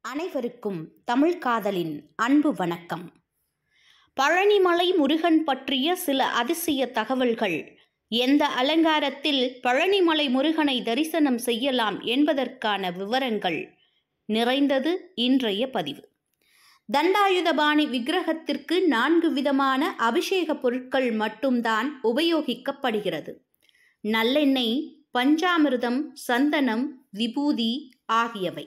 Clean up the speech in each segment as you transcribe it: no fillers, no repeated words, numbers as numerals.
அனைவருக்கும் தமிழ் காதலின் அன்பு வணக்கம். பழனிமலை முருகன் பற்றிய சில அதிசய தகவல்கள். எந்த அலங்காரத்தில் பழனிமலை முருகனை தரிசனம் செய்யலாம் என்பதற்கான விவரங்கள் நிறைந்தது இன்றைய பதிவு. தண்டாயுதபாணி விக்கிரகத்திற்கு 4 விதமான அபிஷேக பொருட்கள் மட்டும்தான் உபயோகிக்கப்படுகிறது. நல்லெண்ணெய், பஞ்சாமிர்தம், சந்தனம், விபூதி ஆகியவை.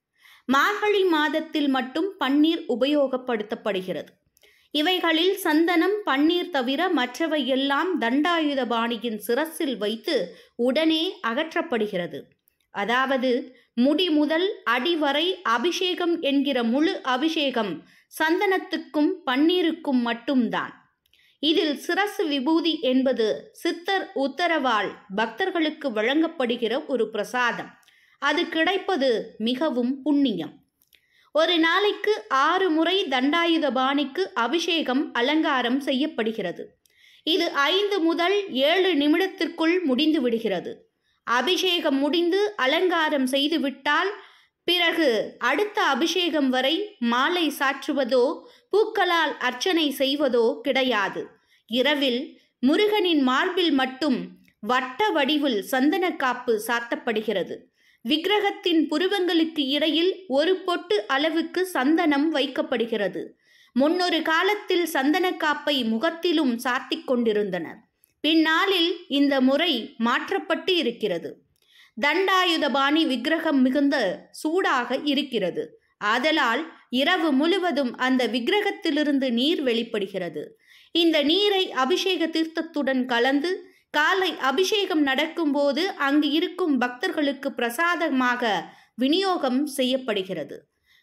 மார்கழி மாதத்தில் மட்டும் பன்னீர் உபயோகப்படுத்தப்படுகிறது. இவைகளில் சந்தனம், பன்னீர் தவிர மற்றவை எல்லாம் தண்டாயுதபாணியின் சிரசில் வைத்து உடனே அகற்றப்படுகிறது. அதாவது முடி முதல் அடி வரை அபிஷேகம் என்கிற முழு அபிஷேகம் சந்தனத்துக்கும் பன்னீருக்கும் மட்டும்தான். இதில் சிரசு விபூதி என்பது சித்தர் உத்தரவால் பக்தர்களுக்கு வழங்கப்படுகிற ஒரு பிரசாதம். அது கிடைப்பது மிகவும் புண்ணியம். ஒரு நாளைக்கு 6 முறை தண்டாயுதபாணிக்கு அபிஷேகம், அலங்காரம் செய்யப்படுகிறது. இது 5 முதல் 7 நிமிடத்திற்குள் முடிந்து விடுகிறது. அபிஷேகம் முடிந்து அலங்காரம் செய்துவிட்டால் பிறகு அடுத்த அபிஷேகம் வரை மாலை சாற்றுவதோ பூக்களால் அர்ச்சனை செய்வதோ கிடையாது. இரவில் முருகனின் மார்பில் மட்டும் வட்ட வடிவில் சந்தனக்காப்பு சாத்தப்படுகிறது. விக்கிரகத்தின் புருவங்களுக்கு இடையில் ஒரு பொட்டு அளவுக்கு சந்தனம் வைக்கப்படுகிறது. முன்னொரு காலத்தில் சந்தனக்காப்பை முகத்திலும் சாத்திக் கொண்டிருந்தனர். பின்னாளில் இந்த முறை மாற்றப்பட்டு இருக்கிறது. தண்டாயுதபாணி விக்கிரகம் மிகுந்த சூடாக இருக்கிறது. ஆதலால் இரவு முழுவதும் அந்த விக்கிரகத்திலிருந்து நீர் வெளிப்படுகிறது. இந்த நீரை அபிஷேக தீர்த்தத்துடன் கலந்து காலை அபிஷேகம் நடக்கும்போது அங்கு இருக்கும் பக்தர்களுக்கு பிரசாதமாக விநியோகம் செய்யப்படுகிறது.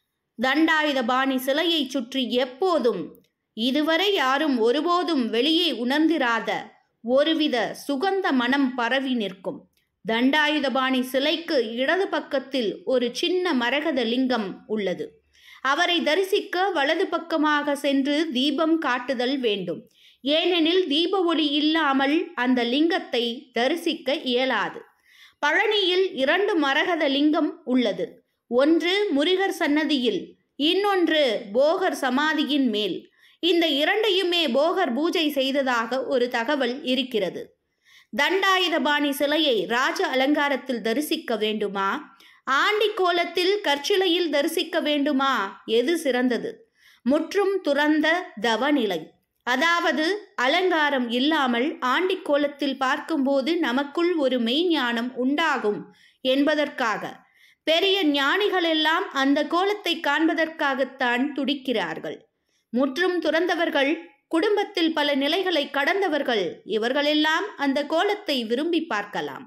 தண்டாயுதபாணி சிலையை சுற்றி எப்போதும் இதுவரை யாரும் ஒருபோதும் வெளியே உணர்ந்திராத ஒருவித சுகந்த மனம் பரவி நிற்கும். தண்டாயுதபாணி சிலைக்கு இடது பக்கத்தில் ஒரு சின்ன மரகத லிங்கம் உள்ளது. அவரை தரிசிக்க வலது பக்கமாக சென்று தீபம் காட்டுதல் வேண்டும். ஏனெனில் தீப ஒளி இல்லாமல் அந்த லிங்கத்தை தரிசிக்க இயலாது. பழனியில் 2 மரகத லிங்கம் உள்ளது. ஒன்று முருகர் சன்னதியில், இன்னொன்று போகர் சமாதியின் மேல். இந்த இரண்டையுமே போகர் பூஜை செய்ததாக ஒரு தகவல் இருக்கிறது. தண்டாயுதபாணி சிலையை ராஜ அலங்காரத்தில் தரிசிக்க வேண்டுமா, ஆண்டி கோலத்தில் கற்சிலையில் தரிசிக்க வேண்டுமா? எது சிறந்தது? முற்றும் துறந்த தவநிலை, அதாவது அலங்காரம் இல்லாமல் ஆண்டி கோலத்தில் பார்க்கும்போது நமக்குள் ஒரு மெய்ஞானம் உண்டாகும் என்பதற்காக பெரிய ஞானிகளெல்லாம் அந்த கோலத்தை காண்பதற்காகத்தான் துடிக்கிறார்கள். முற்றும் துறந்தவர்கள், குடும்பத்தில் பல நிலைகளை கடந்தவர்கள், இவர்களெல்லாம் அந்த கோலத்தை விரும்பி பார்க்கலாம்.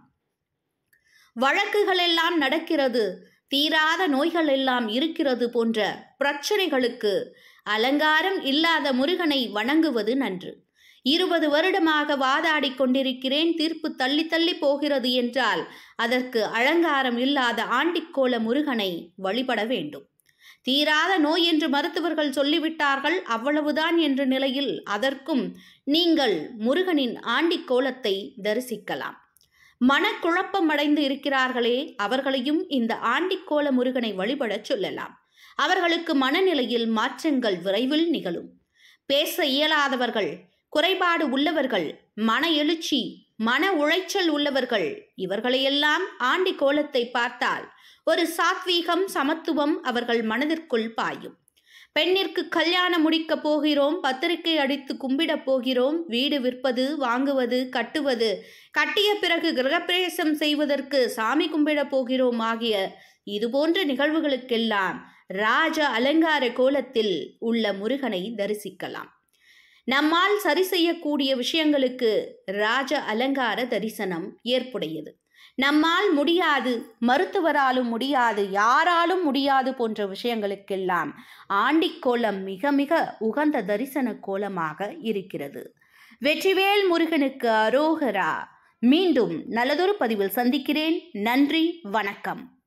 வழக்குகளெல்லாம் நடக்கிறது, தீராத நோய்கள் எல்லாம் இருக்கிறது போன்ற பிரச்சனைகளுக்கு அலங்காரம் இல்லாத முருகனை வணங்குவது நன்று. 20 வருடமாக வாதாடி கொண்டிருக்கிறேன், தீர்ப்பு தள்ளி தள்ளி போகிறது என்றால் அதற்கு அலங்காரம் இல்லாத ஆண்டிக்கோல முருகனை வழிபட வேண்டும். தீராத நோய் என்று மருத்துவர்கள் சொல்லிவிட்டார்கள், அவ்வளவுதான் என்ற நிலையில் அதற்கும் நீங்கள் முருகனின் ஆண்டிக்கோலத்தை தரிசிக்கலாம். மனக்குழப்பம் அடைந்து இருக்கிறார்களே, அவர்களையும் இந்த ஆண்டிக்கோல முருகனை வழிபட சொல்லலாம். அவர்களுக்கு மனநிலையில் மாற்றங்கள் விரைவில் நிகழும். பேச இயலாதவர்கள், குறைபாடு உள்ளவர்கள், மன எழுச்சி, மன உளைச்சல் உள்ளவர்கள், இவர்களையெல்லாம் ஆண்டி கோலத்தை பார்த்தால் ஒரு சாத்வீகம், சமத்துவம் அவர்கள் மனதிற்குள் பாயும். பெண்ணிற்கு கல்யாணம் முடிக்க போகிறோம், பத்திரிகை அடித்து கும்பிட போகிறோம், வீடு விற்பது, வாங்குவது, கட்டுவது, கட்டிய பிறகு கிரகப்பிரவேசம் செய்வதற்கு சாமி கும்பிட போகிறோம் ஆகிய இதுபோன்ற நிகழ்வுகளுக்கெல்லாம் ராஜ அலங்கார கோலத்தில் உள்ள முருகனை தரிசிக்கலாம். நம்மால் சரி செய்யக்கூடிய விஷயங்களுக்கு ராஜ அலங்கார தரிசனம் ஏற்புடையது. நம்மால் முடியாது, மருத்துவராலும் முடியாது, யாராலும் முடியாது போன்ற விஷயங்களுக்கெல்லாம் ஆண்டிக்கோலம் மிக மிக உகந்த தரிசன கோலமாக இருக்கிறது. வெற்றிவேல் முருகனுக்கு அரோகரா. மீண்டும் நல்லதொரு பதிவில் சந்திக்கிறேன். நன்றி, வணக்கம்.